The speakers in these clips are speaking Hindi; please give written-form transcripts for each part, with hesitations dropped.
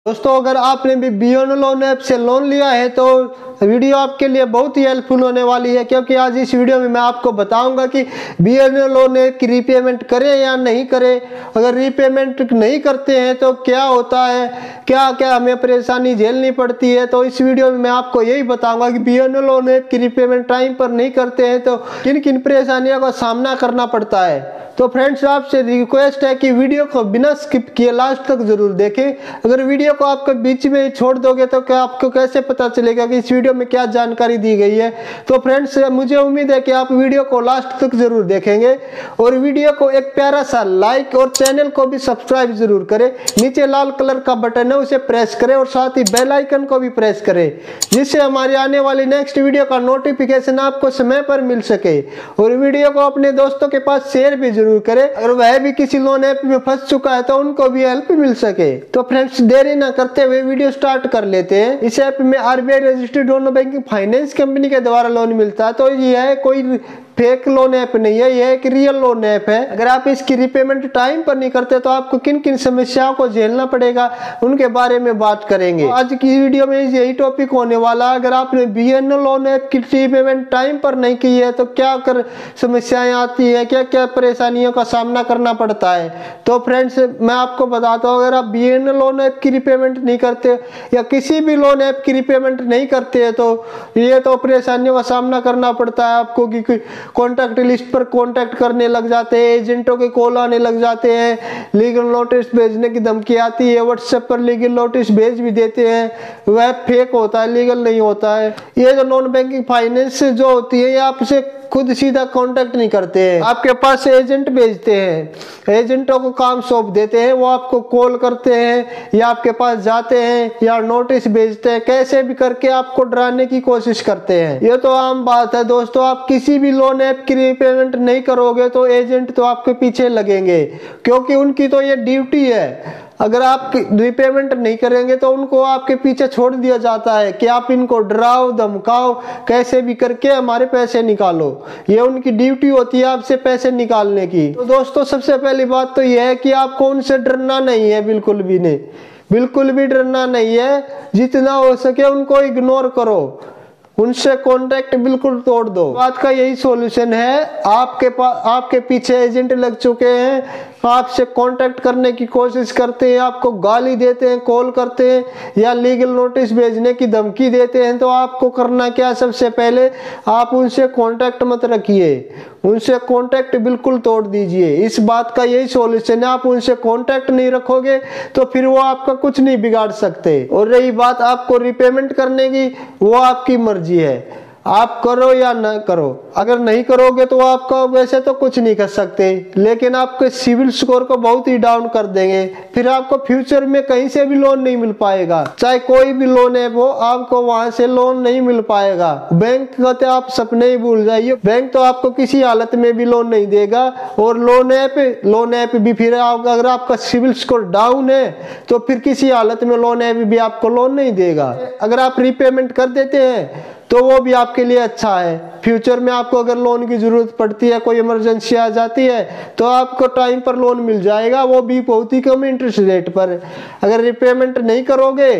दोस्तों अगर आपने भी BNO लोन ऐप से लोन लिया है तो वीडियो आपके लिए बहुत ही हेल्पफुल होने वाली है, क्योंकि आज इस वीडियो में मैं आपको बताऊंगा कि BNO लोन ऐप की रीपेमेंट करें या नहीं करें। अगर रीपेमेंट नहीं करते हैं तो क्या होता है, क्या क्या हमें परेशानी झेलनी पड़ती है। तो इस वीडियो में मैं आपको यही बताऊंगा कि BNO लोन ऐप की रीपेमेंट टाइम पर नहीं करते हैं तो किन किन परेशानियों का सामना करना पड़ता है। तो फ्रेंड्स आपसे रिक्वेस्ट है कि वीडियो को बिना स्किप किए लास्ट तक जरूर देखें। अगर वीडियो को आपके बीच में छोड़ दोगे तो क्या आपको कैसे पता चलेगा कि इस वीडियो में क्या जानकारी दी गई है। तो फ्रेंड्स मुझे उम्मीद है कि आप वीडियो को लास्ट तक जरूर देखेंगे और वीडियो को एक प्यारा सा लाइक और चैनल को भी सब्सक्राइब जरूर करें। नीचे लाल कलर का बटन है उसे प्रेस करें और साथ ही बेल आइकन को भी प्रेस करें, जिससे हमारी आने वाली नेक्स्ट वीडियो का नोटिफिकेशन आपको समय पर मिल सके। और वीडियो को अपने दोस्तों के पास शेयर भी जरूर करे, अगर वह भी किसी लोन ऐप में फंस चुका है तो उनको भी हेल्प मिल सके। तो फ्रेंड्स देरी ना करते हुए वीडियो स्टार्ट कर लेते हैं। इस ऐप में RBI registered non banking finance company के द्वारा लोन मिलता है। तो यह कोई फेक लोन ऐप नहीं है, यह एक रियल लोन ऐप है। अगर आप इसकी रिपेमेंट टाइम पर नहीं करते तो आपको किन किन समस्याओं को झेलना पड़ेगा उनके बारे में बात करेंगे। तो आज की वीडियो में यही टॉपिक होने वाला है। अगर आपने BNO लोन ऐप की रिपेमेंट टाइम पर नहीं की है तो क्या कर समस्याएं आती है, क्या क्या परेशानियों का सामना करना पड़ता है। तो फ्रेंड्स मैं आपको बताता हूँ, अगर आप BNO लोन ऐप की रिपेमेंट नहीं करते या किसी भी लोन ऐप की रिपेमेंट नहीं करते हैं तो ये तो परेशानियों का सामना करना पड़ता है आपको कि कॉन्टैक्ट लिस्ट पर कॉन्टैक्ट करने लग जाते हैं, एजेंटों के कॉल आने लग जाते हैं, लीगल नोटिस भेजने की धमकी आती है, व्हाट्सएप पर लीगल नोटिस भेज भी देते हैं, वह फेक होता है, लीगल नहीं होता है। ये जो नॉन बैंकिंग फाइनेंस जो होती है ये आपसे खुद सीधा कांटेक्ट नहीं करते हैं, आपके पास एजेंट भेजते हैं, एजेंटों को काम सौंप देते हैं, वो आपको कॉल करते हैं या आपके पास जाते हैं या नोटिस भेजते हैं, कैसे भी करके आपको डराने की कोशिश करते हैं। ये तो आम बात है दोस्तों, आप किसी भी लोन ऐप की रीपेमेंट नहीं करोगे तो एजेंट तो आपके पीछे लगेंगे, क्योंकि उनकी तो ये ड्यूटी है। अगर आप रिपेमेंट नहीं करेंगे तो उनको आपके पीछे छोड़ दिया जाता है कि आप इनको डराओ धमकाओ, कैसे भी करके हमारे पैसे निकालो। ये उनकी ड्यूटी होती है आपसे पैसे निकालने की। तो दोस्तों सबसे पहली बात तो यह है कि आपको उनसे डरना नहीं है, बिल्कुल भी नहीं, बिल्कुल भी डरना नहीं है। जितना हो सके उनको इग्नोर करो, उनसे कांटेक्ट बिल्कुल तोड़ दो। बात का यही सॉल्यूशन है। आपके पीछे एजेंट लग चुके हैं, आपसे कांटेक्ट करने की कोशिश करते हैं, आपको गाली देते हैं, कॉल करते हैं या लीगल नोटिस भेजने की धमकी देते हैं। तो आपको करना क्या, सबसे पहले आप उनसे कांटेक्ट मत रखिए, उनसे कांटेक्ट बिल्कुल तोड़ दीजिए। इस बात का यही सॉल्यूशन है। आप उनसे कांटेक्ट नहीं रखोगे तो फिर वो आपका कुछ नहीं बिगाड़ सकते। और रही बात आपको रिपेमेंट करने की, वो आपकी मर्जी है, आप करो या ना करो। अगर नहीं करोगे तो आपका वैसे तो कुछ नहीं कर सकते, लेकिन आपके सिविल स्कोर को बहुत ही डाउन कर देंगे। फिर आपको फ्यूचर में कहीं से भी लोन नहीं मिल पाएगा, चाहे कोई भी लोन है वो आपको वहां से लोन नहीं मिल पाएगा। बैंक का तो आप सपने ही भूल जाइए, बैंक तो आपको किसी हालत में भी लोन नहीं देगा। और लोन ऐप भी फिर अगर आपका सिविल स्कोर डाउन है तो फिर किसी हालत में लोन ऐप भी आपको लोन नहीं देगा। अगर आप रिपेमेंट कर देते हैं तो वो भी आपके लिए अच्छा है। फ्यूचर में आपको अगर लोन की जरूरत पड़ती है, कोई इमरजेंसी आ जाती है तो आपको टाइम पर लोन मिल जाएगा, वो भी बहुत ही कम इंटरेस्ट रेट पर। अगर रिपेमेंट नहीं करोगे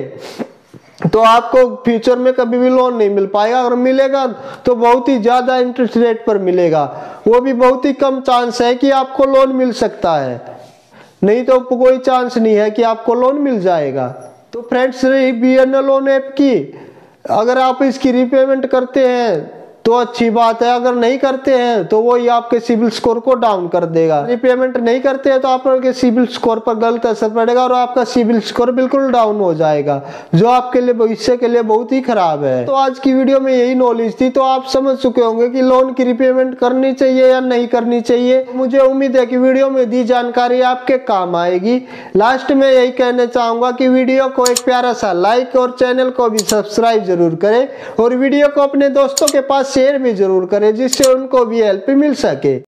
तो आपको फ्यूचर में कभी भी लोन नहीं मिल पाएगा, अगर मिलेगा तो बहुत ही ज्यादा इंटरेस्ट रेट पर मिलेगा, वो भी बहुत ही कम चांस है कि आपको लोन मिल सकता है, नहीं तो कोई चांस नहीं है कि आपको लोन मिल जाएगा। तो फ्रेंड्स रही BNO लोन ऐप की, अगर आप इसकी रिपेमेंट करते हैं तो अच्छी बात है, अगर नहीं करते हैं तो वो ही आपके सिविल स्कोर को डाउन कर देगा। रिपेमेंट नहीं करते हैं तो आपके सिविल स्कोर पर गलत असर पड़ेगा और आपका सिविल स्कोर बिल्कुल डाउन हो जाएगा, जो आपके लिए भविष्य के लिए बहुत ही खराब है। तो आज की वीडियो में यही नॉलेज थी, तो आप समझ चुके होंगे कि लोन की रिपेमेंट करनी चाहिए या नहीं करनी चाहिए। मुझे उम्मीद है कि वीडियो में दी जानकारी आपके काम आएगी। लास्ट में यही कहना चाहूंगा कि वीडियो को एक प्यारा सा लाइक और चैनल को भी सब्सक्राइब जरूर करें और वीडियो को अपने दोस्तों के पास शेयर भी जरूर करें, जिससे उनको भी हेल्प मिल सके।